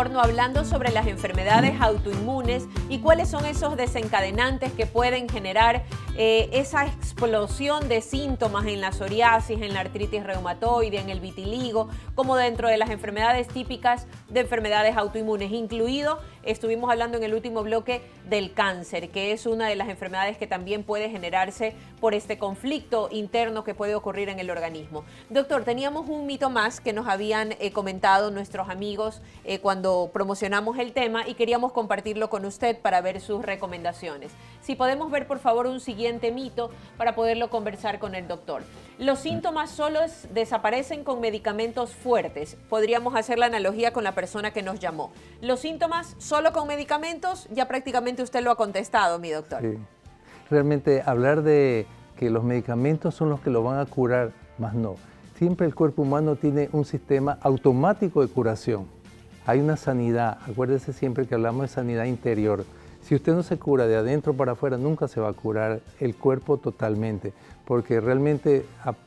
S1: retorno hablando sobre las enfermedades autoinmunes y cuáles son esos desencadenantes que pueden generar esa explosión de síntomas en la psoriasis, en la artritis reumatoide, en el vitiligo, como dentro de las enfermedades típicas de enfermedades autoinmunes, incluido, estuvimos hablando en el último bloque del cáncer, que es una de las enfermedades que también puede generarse por este conflicto interno que puede ocurrir en el organismo. Doctor, teníamos un mito más que nos habían comentado nuestros amigos cuando promocionamos el tema y queríamos compartirlo con usted para ver sus recomendaciones. Si podemos ver, por favor, un siguiente mito para poderlo conversar con el doctor. Los síntomas solo desaparecen con medicamentos fuertes. Podríamos hacer la analogía con la persona que nos llamó. Los síntomas solo con medicamentos, ya prácticamente usted lo ha contestado, mi doctor.
S3: Sí. Realmente hablar de que los medicamentos son los que lo van a curar, más no. Siempre el cuerpo humano tiene un sistema automático de curación. Hay una sanidad, acuérdese siempre que hablamos de sanidad interior. Si usted no se cura de adentro para afuera, nunca se va a curar el cuerpo totalmente, porque realmente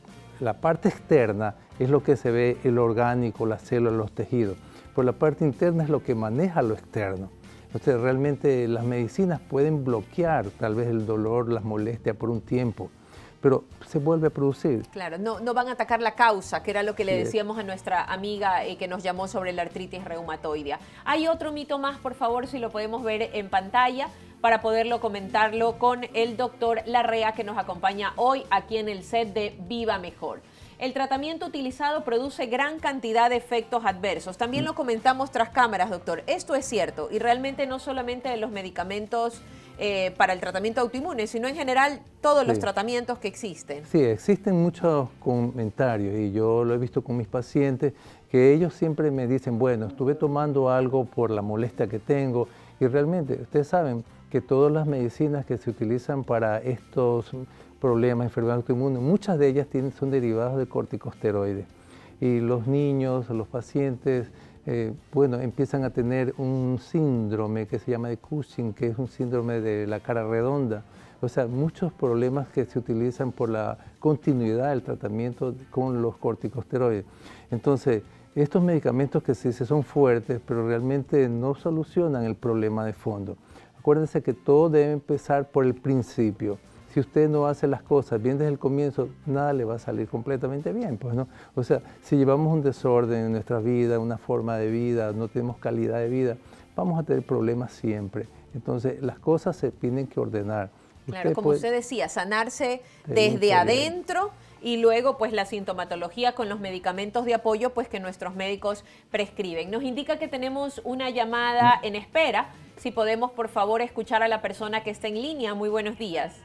S3: la parte externa es lo que se ve, el orgánico, las células, los tejidos. Pero la parte interna es lo que maneja lo externo. Entonces, realmente las medicinas pueden bloquear tal vez el dolor, las molestias por un tiempo, pero se vuelve a producir.
S1: Claro, no van a atacar la causa, que era lo que le decíamos a nuestra amiga que nos llamó sobre la artritis reumatoidea. Hay otro mito más, por favor, si lo podemos ver en pantalla, para poderlo comentarlo con el doctor Larrea, que nos acompaña hoy aquí en el set de Viva Mejor. El tratamiento utilizado produce gran cantidad de efectos adversos. También lo comentamos tras cámaras, doctor. Esto es cierto, y realmente no solamente de los medicamentos para el tratamiento autoinmune, sino en general todos los tratamientos que existen.
S3: Sí, existen muchos comentarios y yo lo he visto con mis pacientes, que ellos siempre me dicen, bueno, estuve tomando algo por la molestia que tengo, y realmente ustedes saben que todas las medicinas que se utilizan para estos problemas, enfermedades autoinmunes, muchas de ellas son derivadas de corticosteroides. Y los niños, los pacientes, bueno, empiezan a tener un síndrome que se llama de Cushing, que es un síndrome de la cara redonda. O sea, muchos problemas que se utilizan por la continuidad del tratamiento con los corticosteroides. Entonces, estos medicamentos que se dice son fuertes, pero realmente no solucionan el problema de fondo. Acuérdense que todo debe empezar por el principio. Si usted no hace las cosas bien desde el comienzo, nada le va a salir completamente bien, pues, ¿no? O sea, si llevamos un desorden en nuestra vida, una forma de vida, no tenemos calidad de vida, vamos a tener problemas siempre. Entonces, las cosas se tienen que ordenar.
S1: Claro, como usted decía, sanarse desde adentro y luego pues la sintomatología con los medicamentos de apoyo pues que nuestros médicos prescriben. Nos indica que tenemos una llamada en espera. Si podemos, por favor, escuchar a la persona que está en línea. Muy buenos días.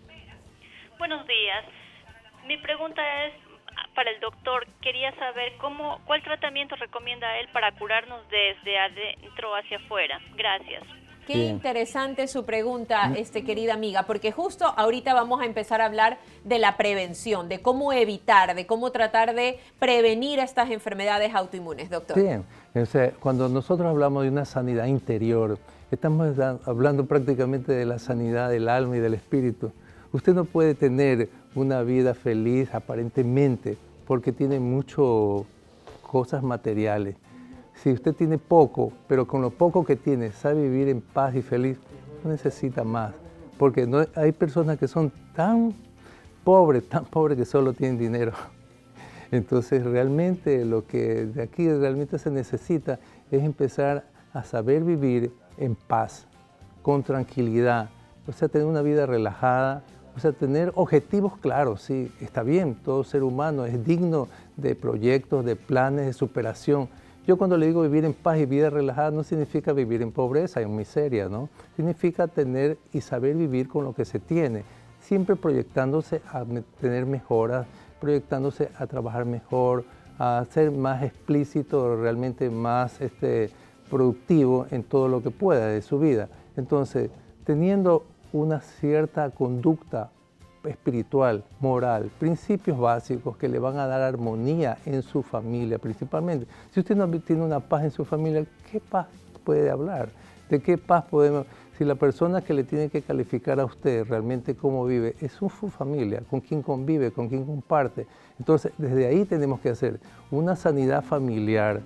S5: Buenos días. Mi pregunta es para el doctor. Quería saber cuál tratamiento recomienda él para curarnos desde adentro hacia afuera. Gracias.
S1: Qué interesante su pregunta, querida amiga, porque justo ahorita vamos a empezar a hablar de la prevención, de cómo evitar, de cómo tratar de prevenir estas enfermedades autoinmunes, doctor.
S3: Bien, o sea, cuando nosotros hablamos de una sanidad interior, estamos hablando prácticamente de la sanidad del alma y del espíritu. Usted no puede tener una vida feliz aparentemente porque tiene muchas cosas materiales. Si usted tiene poco, pero con lo poco que tiene sabe vivir en paz y feliz, no necesita más. Porque hay personas que son tan pobres que solo tienen dinero. Entonces realmente lo que de aquí realmente se necesita es empezar a saber vivir en paz, con tranquilidad, o sea, tener una vida relajada, o sea, tener objetivos claros. Sí, está bien, todo ser humano es digno de proyectos, de planes, de superación. Yo cuando le digo vivir en paz y vida relajada no significa vivir en pobreza, en miseria, ¿no? Significa tener y saber vivir con lo que se tiene, siempre proyectándose a tener mejoras, proyectándose a trabajar mejor, a ser más explícito, realmente más productivo en todo lo que pueda de su vida. Entonces, teniendo una cierta conducta espiritual, moral, principios básicos que le van a dar armonía en su familia principalmente. Si usted no tiene una paz en su familia, ¿qué paz puede hablar? ¿De qué paz podemos? Si la persona que le tiene que calificar a usted realmente cómo vive es su familia, con quién convive, con quién comparte. Entonces, desde ahí tenemos que hacer una sanidad familiar,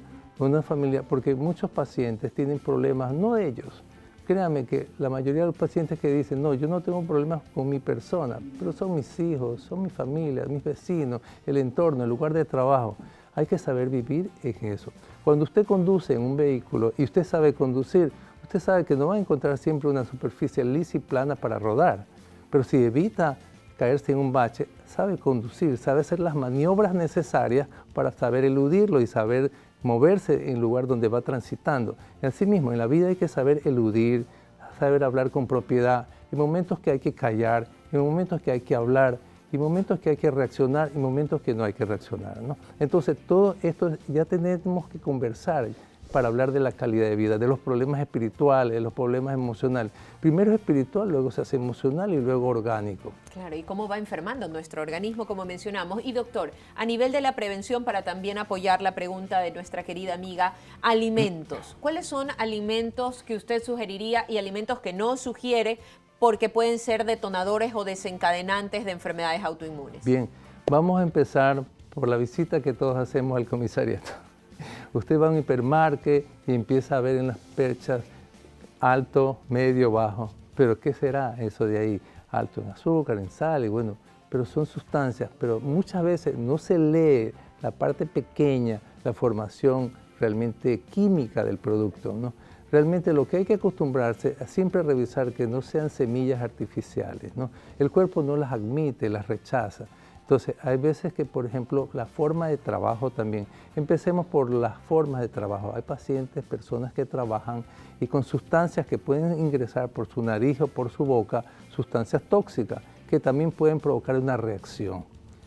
S3: una familia, porque muchos pacientes tienen problemas, no ellos. Créanme que la mayoría de los pacientes que dicen, no, yo no tengo problemas con mi persona, pero son mis hijos, son mi familia, mis vecinos, el entorno, el lugar de trabajo. Hay que saber vivir en eso. Cuando usted conduce en un vehículo y usted sabe conducir, usted sabe que no va a encontrar siempre una superficie lisa y plana para rodar. Pero si evita caerse en un bache, sabe conducir, sabe hacer las maniobras necesarias para saber eludirlo y saber moverse en el lugar donde va transitando. Y así mismo, en la vida hay que saber eludir, saber hablar con propiedad, en momentos que hay que callar, en momentos que hay que hablar, y momentos que hay que reaccionar y momentos que no hay que reaccionar, ¿no? Entonces, todo esto ya tenemos que conversar para hablar de la calidad de vida, de los problemas espirituales, de los problemas emocionales. Primero es espiritual, luego se hace emocional y luego orgánico.
S1: Claro, y cómo va enfermando nuestro organismo, como mencionamos. Y doctor, a nivel de la prevención, para también apoyar la pregunta de nuestra querida amiga, alimentos. ¿Cuáles son alimentos que usted sugeriría y alimentos que no sugiere porque pueden ser detonadores o desencadenantes de enfermedades autoinmunes?
S3: Bien, vamos a empezar por la visita que todos hacemos al comisariato. Usted va a un hipermarket y empieza a ver en las perchas alto, medio, bajo. ¿Pero qué será eso de ahí? Alto en azúcar, en sal, y bueno, pero son sustancias. Pero muchas veces no se lee la parte pequeña, la formación realmente química del producto, ¿no? Realmente lo que hay que acostumbrarse a siempre revisar que no sean semillas artificiales, ¿no? El cuerpo no las admite, las rechaza. Entonces, hay veces que, por ejemplo, la forma de trabajo también. Empecemos por las formas de trabajo. Hay pacientes, personas que trabajan y con sustancias que pueden ingresar por su nariz o por su boca, sustancias tóxicas, que también pueden provocar una reacción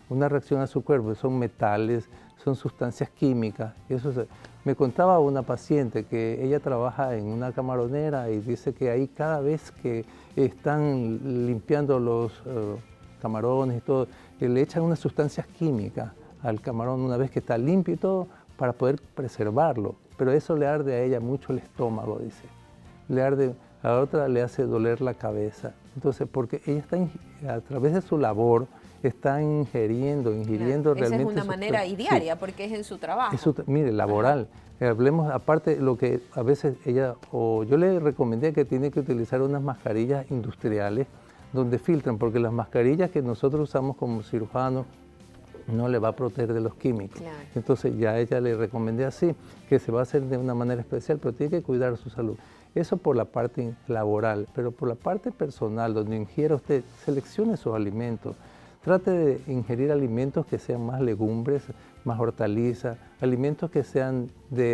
S3: a su cuerpo. Son metales, son sustancias químicas. Me contaba una paciente que ella trabaja en una camaronera y dice que ahí cada vez que están limpiando los camarones y todo, le echan unas sustancias químicas al camarón una vez que está limpio y todo para poder preservarlo. Pero eso le arde a ella mucho el estómago, dice. Le arde, a la otra le hace doler la cabeza. Entonces, porque ella está, a través de su labor, está ingiriendo
S1: claro,
S3: realmente.
S1: Esa es una manera y diaria, sí, porque es en su trabajo.
S3: Mire, laboral. Hablemos, aparte, lo que a veces ella, o yo le recomendé que tiene que utilizar unas mascarillas industriales donde filtran, porque las mascarillas que nosotros usamos como cirujanos no le va a proteger de los químicos. Claro. Entonces ya a ella le recomendé así, que se va a hacer de una manera especial, pero tiene que cuidar su salud. Eso por la parte laboral, pero por la parte personal, donde ingiera usted, seleccione sus alimentos. Trate de ingerir alimentos que sean más legumbres, más hortalizas, alimentos que sean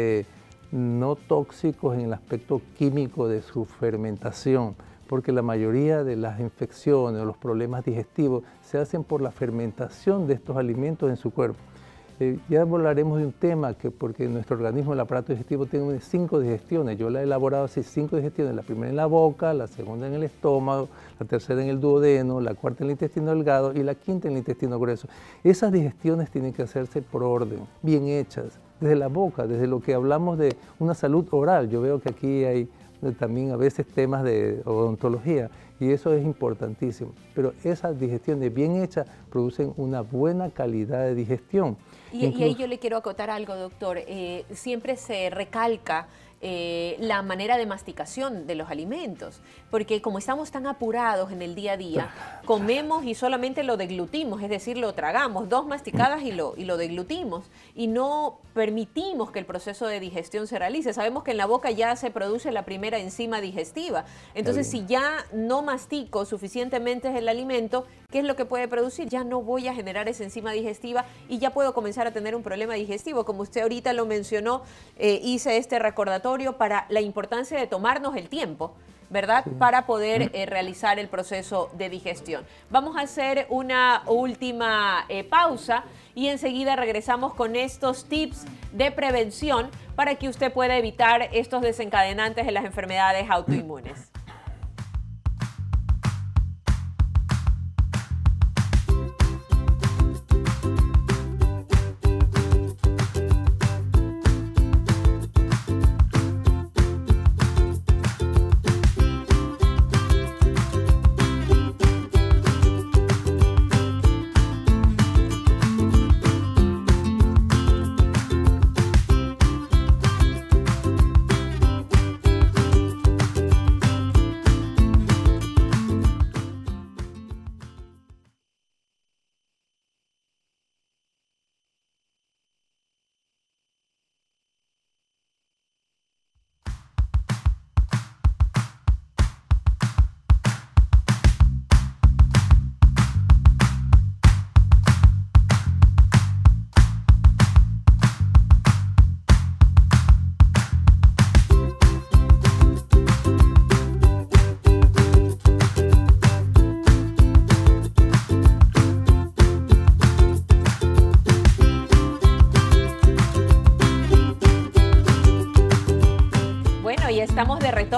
S3: no tóxicos en el aspecto químico de su fermentación, porque la mayoría de las infecciones o los problemas digestivos se hacen por la fermentación de estos alimentos en su cuerpo. Ya hablaremos de un tema porque nuestro organismo, el aparato digestivo, tiene 5 digestiones. Yo la he elaborado así, 5 digestiones. La primera en la boca, la segunda en el estómago, la tercera en el duodeno, la cuarta en el intestino delgado y la quinta en el intestino grueso. Esas digestiones tienen que hacerse por orden, bien hechas, desde la boca, desde lo que hablamos de una salud oral. Yo veo que aquí hay también a veces temas de odontología y eso es importantísimo. Pero esas digestiones bien hechas producen una buena calidad de digestión.
S1: Y ahí yo le quiero acotar algo, doctor. Siempre se recalca la manera de masticación de los alimentos, porque como estamos tan apurados en el día a día, comemos y solamente lo deglutimos, es decir, lo tragamos, 2 masticadas y lo deglutimos, y no permitimos que el proceso de digestión se realice. Sabemos que en la boca ya se produce la primera enzima digestiva, entonces si ya no mastico suficientemente el alimento, ¿qué es lo que puede producir? Ya no voy a generar esa enzima digestiva y ya puedo comenzar a tener un problema digestivo. Como usted ahorita lo mencionó, hice este recordatorio para la importancia de tomarnos el tiempo, ¿verdad? Sí. Para poder realizar el proceso de digestión. Vamos a hacer una última pausa y enseguida regresamos con estos tips de prevención para que usted pueda evitar estos desencadenantes de las enfermedades autoinmunes.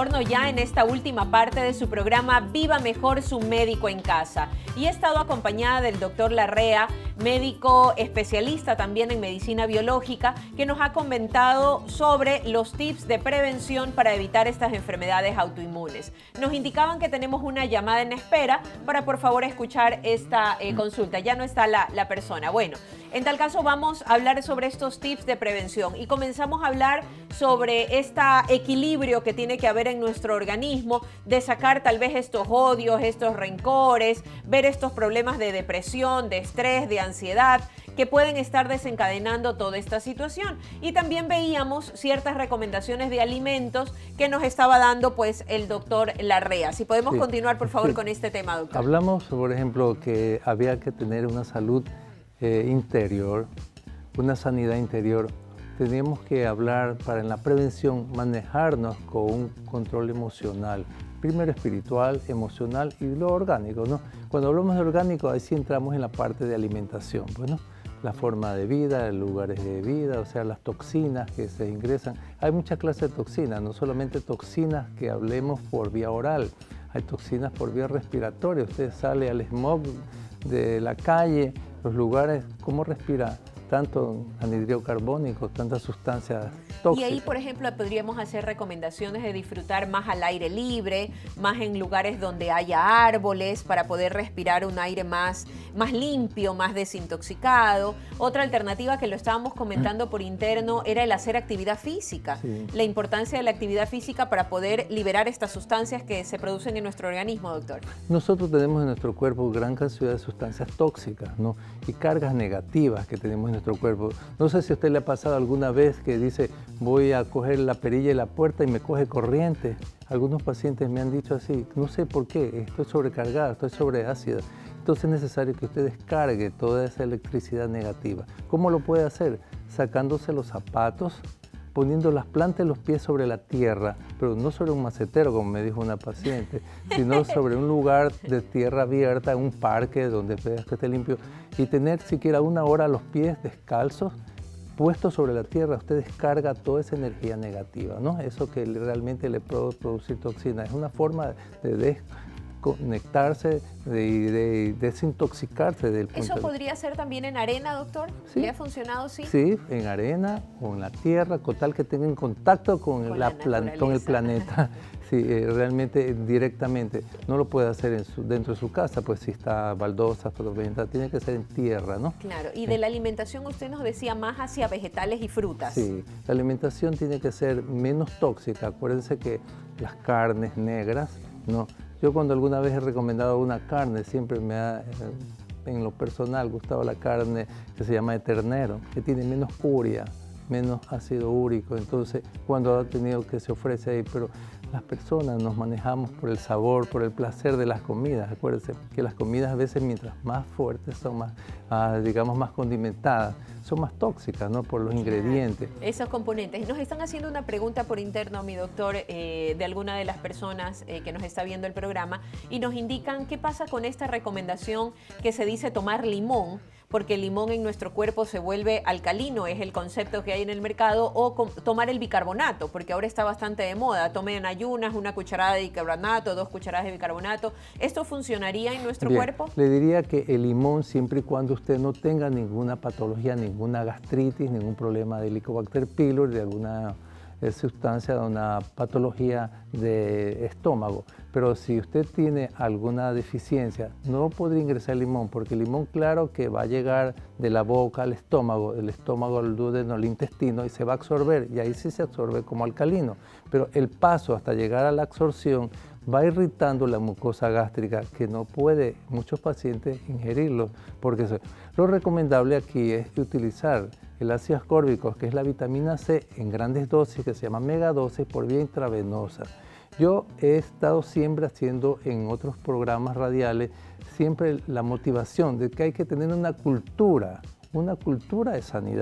S1: retorno ya en esta última parte de su programa Viva Mejor, su médico en casa. Y he estado acompañada del doctor Larrea, médico especialista también en medicina biológica, que nos ha comentado sobre los tips de prevención para evitar estas enfermedades autoinmunes. Nos indicaban que tenemos una llamada en espera para por favor escuchar esta consulta. Ya no está la persona. Bueno, en tal caso vamos a hablar sobre estos tips de prevención y comenzamos a hablar sobre este equilibrio que tiene que haber en nuestro organismo, de sacar tal vez estos odios, estos rencores, ver estos problemas de depresión, de estrés, de ansiedad que pueden estar desencadenando toda esta situación. Y también veíamos ciertas recomendaciones de alimentos que nos estaba dando pues el doctor Larrea. Si podemos continuar por favor con este tema, doctor.
S3: Hablamos, por ejemplo, que había que tener una salud interior, una sanidad interior. Teníamos que hablar para en la prevención, manejarnos con un control emocional, primero espiritual, emocional y lo orgánico, ¿no? Cuando hablamos de orgánico, ahí sí entramos en la parte de alimentación, bueno, la forma de vida, lugares de vida, o sea, las toxinas que se ingresan. Hay muchas clases de toxinas, no solamente toxinas que hablemos por vía oral, hay toxinas por vía respiratoria. Usted sale al smog de la calle, los lugares, ¿cómo respira? Tanto anhídrido carbónico, tantas sustancias tóxicas.
S1: Y ahí, por ejemplo, podríamos hacer recomendaciones de disfrutar más al aire libre, más en lugares donde haya árboles para poder respirar un aire más limpio, más desintoxicado. Otra alternativa que lo estábamos comentando por interno era el hacer actividad física. Sí. La importancia de la actividad física para poder liberar estas sustancias que se producen en nuestro organismo, doctor.
S3: Nosotros tenemos en nuestro cuerpo gran cantidad de sustancias tóxicas, ¿no? Y cargas negativas que tenemos en nuestro cuerpo. No sé si a usted le ha pasado alguna vez que dice, voy a coger la perilla de la puerta y me coge corriente. Algunos pacientes me han dicho así, no sé por qué, estoy sobrecargada, estoy sobreácida. Entonces es necesario que usted descargue toda esa electricidad negativa. ¿Cómo lo puede hacer? Sacándose los zapatos, poniendo las plantas de los pies sobre la tierra, pero no sobre un macetero, como me dijo una paciente, sino sobre un lugar de tierra abierta, un parque donde veas que esté limpio, y tener siquiera 1 hora los pies descalzos, puestos sobre la tierra. Usted descarga toda esa energía negativa, ¿no? Eso que realmente le puede producir toxina. Es una forma de desconectarse y de desintoxicarse del punto.
S1: ¿Eso podría ser también en arena, doctor?
S3: Sí.
S1: ¿Le ha funcionado, sí?
S3: Sí, en arena o en la tierra, con tal que tengan contacto con el planeta. Sí, realmente directamente. No lo puede hacer dentro de su casa, pues si está baldosa, fotovoltaica, tiene que ser en tierra, ¿no?
S1: Claro, y de la alimentación usted nos decía más hacia vegetales y frutas.
S3: Sí, la alimentación tiene que ser menos tóxica. Acuérdense que las carnes negras, ¿no? Yo cuando alguna vez he recomendado una carne, siempre me ha, en lo personal, gustado la carne que se llama de ternero, que tiene menos urea, menos ácido úrico. Entonces, cuando ha tenido que se ofrece ahí, pero las personas nos manejamos por el sabor, por el placer de las comidas. Acuérdense que las comidas a veces mientras más fuertes son más, digamos, más condimentadas, son más tóxicas, ¿no? Por los ingredientes.
S1: Esos componentes. Nos están haciendo una pregunta por interno, mi doctor, de alguna de las personas que nos está viendo el programa, y nos indican qué pasa con esta recomendación que se dice tomar limón, porque el limón en nuestro cuerpo se vuelve alcalino, es el concepto que hay en el mercado, o tomar el bicarbonato, porque ahora está bastante de moda. Tome en ayunas 1 cucharada de bicarbonato, 2 cucharadas de bicarbonato. ¿Esto funcionaría en nuestro cuerpo?
S3: Le diría que el limón, siempre y cuando usted no tenga ninguna patología, ninguna gastritis, ningún problema de Helicobacter pylori, de alguna sustancia, de una patología de estómago. Pero si usted tiene alguna deficiencia, no podría ingresar el limón, porque el limón, claro que va a llegar de la boca al estómago, del estómago al duodeno, al intestino, y se va a absorber, y ahí sí se absorbe como alcalino. Pero el paso hasta llegar a la absorción va irritando la mucosa gástrica, que no puede muchos pacientes ingerirlo, porque lo recomendable aquí es utilizar el ácido ascórbico, que es la vitamina C, en grandes dosis, que se llama megadosis, por vía intravenosa. Yo he estado siempre haciendo en otros programas radiales, siempre la motivación de que hay que tener una cultura de sanidad.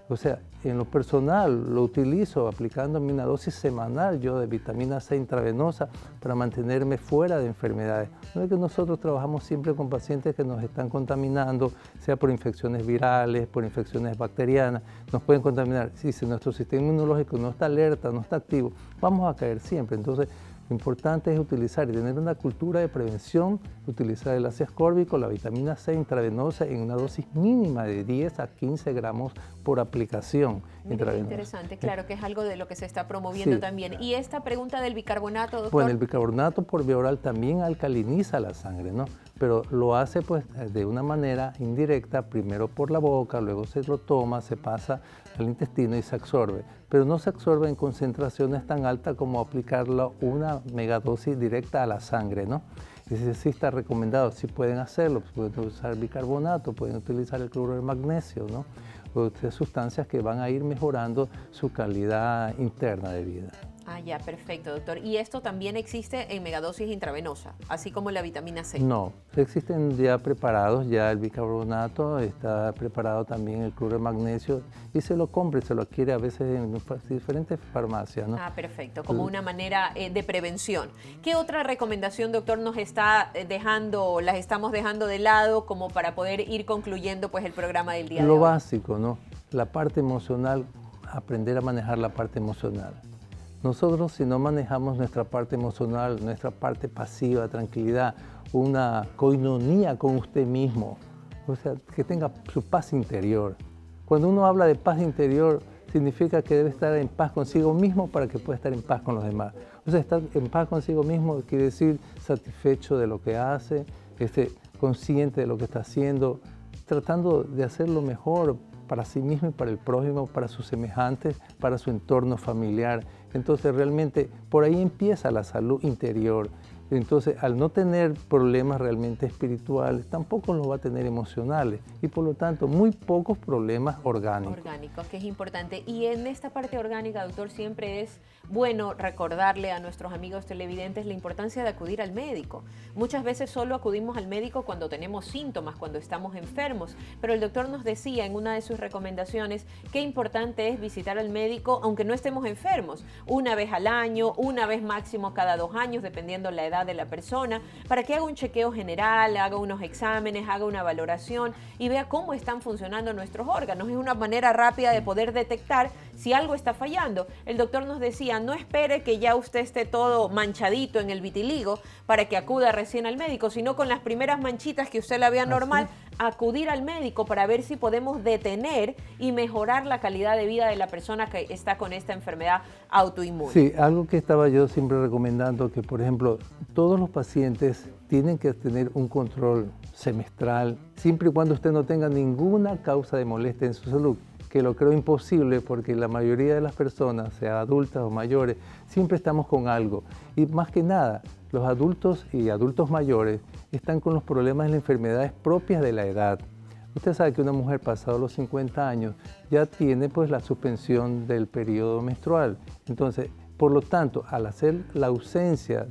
S3: O sea, en lo personal lo utilizo aplicándome una dosis semanal yo de vitamina C intravenosa para mantenerme fuera de enfermedades. No es que nosotros trabajamos siempre con pacientes que nos están contaminando, sea por infecciones virales, por infecciones bacterianas, nos pueden contaminar. Si nuestro sistema inmunológico no está alerta, no está activo, vamos a caer siempre. Entonces, lo importante es utilizar y tener una cultura de prevención, utilizar el ácido ascórbico, la vitamina C intravenosa en una dosis mínima de 10 a 15 gramos por aplicación intravenosa.
S1: Interesante, claro, que es algo de lo que se está promoviendo también. Y esta pregunta del bicarbonato, doctor.
S3: Bueno, el bicarbonato por vía oral también alcaliniza la sangre, ¿no? Pero lo hace pues de una manera indirecta, primero por la boca, luego se lo toma, se pasa al intestino y se absorbe. Pero no se absorbe en concentraciones tan altas como aplicarlo una megadosis directa a la sangre, ¿no? Y sí está recomendado, sí pueden hacerlo, pueden usar bicarbonato, pueden utilizar el cloruro de magnesio, ¿no? O sustancias que van a ir mejorando su calidad interna de vida.
S1: Ah, ya, perfecto, doctor. ¿Y esto también existe en megadosis intravenosa, así como la vitamina C?
S3: No, existen ya preparados, ya el bicarbonato, está preparado también el cloruro de magnesio y se lo compra y se lo adquiere a veces en diferentes farmacias, ¿no?
S1: Ah, perfecto, como una manera de prevención. ¿Qué otra recomendación, doctor, nos está dejando, las estamos dejando de lado como para poder ir concluyendo pues el programa del día de hoy?
S3: Lo básico, ¿no? La parte emocional, aprender a manejar la parte emocional. Nosotros, si no manejamos nuestra parte emocional, nuestra parte pasiva, tranquilidad, una coinonía con usted mismo, o sea, que tenga su paz interior. Cuando uno habla de paz interior, significa que debe estar en paz consigo mismo para que pueda estar en paz con los demás. O sea, estar en paz consigo mismo quiere decir satisfecho de lo que hace, consciente de lo que está haciendo, tratando de hacer lo mejor para sí mismo y para el prójimo, para sus semejantes, para su entorno familiar. Entonces realmente por ahí empieza la salud interior. Entonces al no tener problemas realmente espirituales, tampoco los va a tener emocionales y por lo tanto muy pocos problemas orgánicos.
S1: Orgánicos, que es importante. Y en esta parte orgánica, doctor, siempre es bueno recordarle a nuestros amigos televidentes la importancia de acudir al médico. Muchas veces solo acudimos al médico cuando tenemos síntomas, cuando estamos enfermos, pero el doctor nos decía en una de sus recomendaciones qué importante es visitar al médico aunque no estemos enfermos, una vez al año, una vez máximo cada 2 años, dependiendo la edad de la persona, para que haga un chequeo general, haga unos exámenes, haga una valoración y vea cómo están funcionando nuestros órganos. Es una manera rápida de poder detectar si algo está fallando. El doctor nos decía, no espere que ya usted esté todo manchadito en el vitiligo para que acuda recién al médico, sino con las primeras manchitas que usted la vea normal, acudir al médico para ver si podemos detener y mejorar la calidad de vida de la persona que está con esta enfermedad autoinmune.
S3: Sí, algo que estaba yo siempre recomendando, que por ejemplo todos los pacientes tienen que tener un control semestral, siempre y cuando usted no tenga ninguna causa de molestia en su salud, que lo creo imposible porque la mayoría de las personas, sea adultas o mayores, siempre estamos con algo. Y más que nada, los adultos y adultos mayores están con los problemas de las enfermedades propias de la edad. Usted sabe que una mujer pasada los 50 años ya tiene pues la suspensión del periodo menstrual. Entonces, por lo tanto, al hacer la ausencia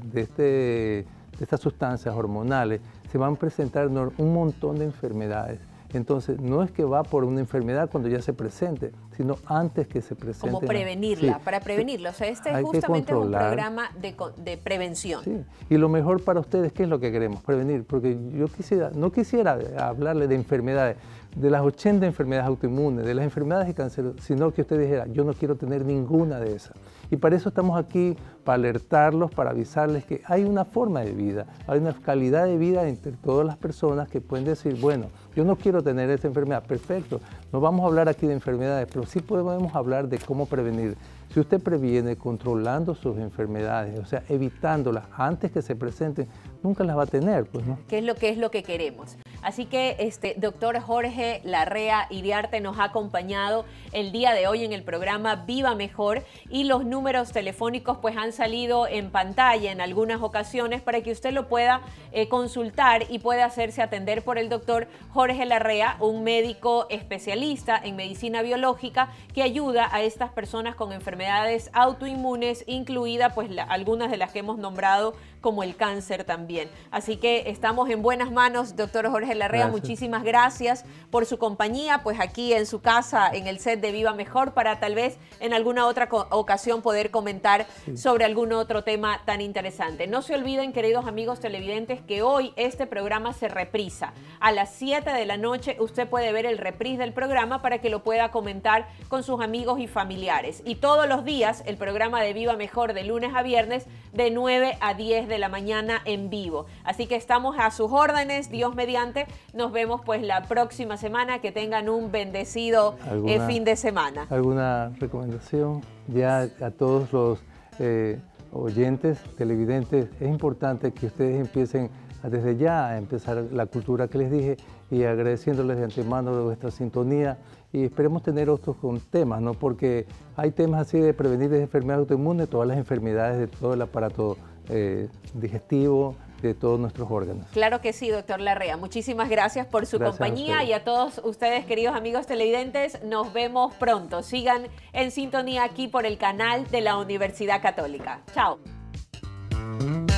S3: de estas sustancias hormonales, se van a presentar un montón de enfermedades. Entonces, no es que va por una enfermedad cuando ya se presente, sino antes que se presente.
S1: Como prevenirla, para prevenirla. O sea, este es justamente un programa de prevención.
S3: Sí, y lo mejor para ustedes, ¿qué es lo que queremos? Prevenir, porque yo no quisiera hablarle de enfermedades, de las 80 enfermedades autoinmunes, de las enfermedades de cáncer, sino que usted dijera, yo no quiero tener ninguna de esas. Y para eso estamos aquí, para alertarlos, para avisarles que hay una forma de vida, hay una calidad de vida entre todas las personas que pueden decir, bueno, yo no quiero tener esta enfermedad, perfecto, no vamos a hablar aquí de enfermedades, pero sí podemos hablar de cómo prevenir. Si usted previene controlando sus enfermedades, o sea, evitándolas antes que se presenten, nunca las va a tener, pues, ¿no?
S1: ¿Qué es lo que queremos? Así que doctor Jorge Larrea Iriarte nos ha acompañado el día de hoy en el programa Viva Mejor y los números telefónicos pues han salido en pantalla en algunas ocasiones para que usted lo pueda consultar y pueda hacerse atender por el doctor Jorge Larrea, un médico especialista en medicina biológica que ayuda a estas personas con enfermedades autoinmunes, incluida pues algunas de las que hemos nombrado como el cáncer también. Así que estamos en buenas manos, doctor Jorge Ángel Larrea, muchísimas gracias por su compañía, pues aquí en su casa, en el set de Viva Mejor, para tal vez en alguna otra ocasión poder comentar sobre algún otro tema tan interesante. No se olviden, queridos amigos televidentes, que hoy este programa se reprisa. A las 7 de la noche usted puede ver el reprise del programa para que lo pueda comentar con sus amigos y familiares. Y todos los días el programa de Viva Mejor de lunes a viernes de 9 a 10 de la mañana en vivo. Así que estamos a sus órdenes, Dios mediante. Nos vemos pues la próxima semana. Que tengan un bendecido fin de semana. ¿Alguna recomendación?
S3: Ya a todos los oyentes, televidentes, es importante que ustedes empiecen desde ya a empezar la cultura que les dije y agradeciéndoles de antemano de vuestra sintonía y esperemos tener otros con temas, ¿no? Porque hay temas así de prevenir de enfermedades autoinmunes, todas las enfermedades de todo el aparato digestivo, de todos nuestros órganos.
S1: Claro que sí, doctor Larrea. Muchísimas gracias por su compañía y a todos ustedes, queridos amigos televidentes, nos vemos pronto. Sigan en sintonía aquí por el canal de la Universidad Católica. Chao.